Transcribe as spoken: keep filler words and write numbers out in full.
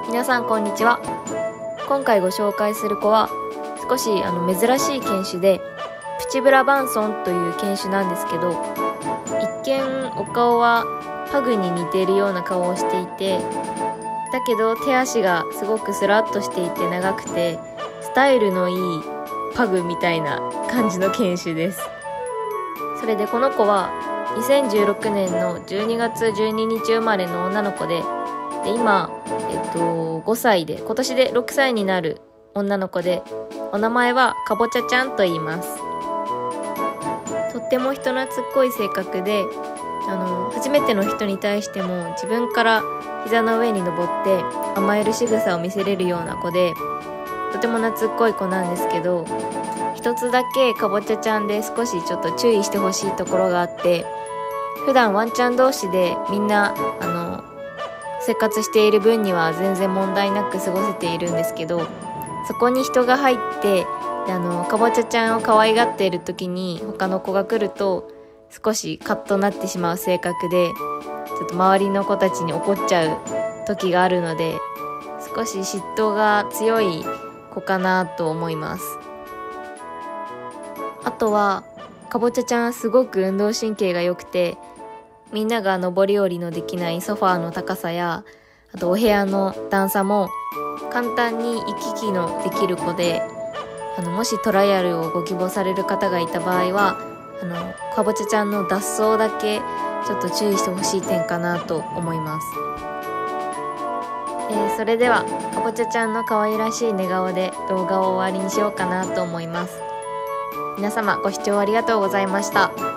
皆さんこんにちは。今回ご紹介する子は少しあの珍しい犬種でプチブラバンソンという犬種なんですけど、一見お顔はパグに似ているような顔をしていて、だけど手足がすごくスラッとしていて長くてスタイルのいいパグみたいな感じの犬種です。それでこの子はにせんじゅうろくねんのじゅうにがつじゅうににち生まれの女の子で、で今、えっと、ごさいで今年でろくさいになる女の子で、お名前はかぼちゃちゃんと言います。とっても人懐っこい性格で、あの初めての人に対しても自分から膝の上に登って甘える仕草を見せれるような子で、とても懐っこい子なんですけど、一つだけかぼちゃちゃんで少しちょっと注意してほしいところがあって、普段ワンちゃん同士でみんなあの生活している分には全然問題なく過ごせているんですけど、そこに人が入ってであのかぼちゃちゃんを可愛がっている時に他の子が来ると少しカッとなってしまう性格で、ちょっと周りの子たちに怒っちゃう時があるので、少し嫉妬が強い子かなと思います。あとはかぼちゃちゃんはすごく運動神経が良くて、みんなが上り下りのできないソファーの高さや、あとお部屋の段差も簡単に行き来のできる子で、あのもしトライアルをご希望される方がいた場合は、あのかぼちゃちゃんの脱走だけちょっと注意してほしい点かなと思います。えー、それではかぼちゃちゃんの可愛らしい寝顔で動画を終わりにしようかなと思います。皆様ご視聴ありがとうございました。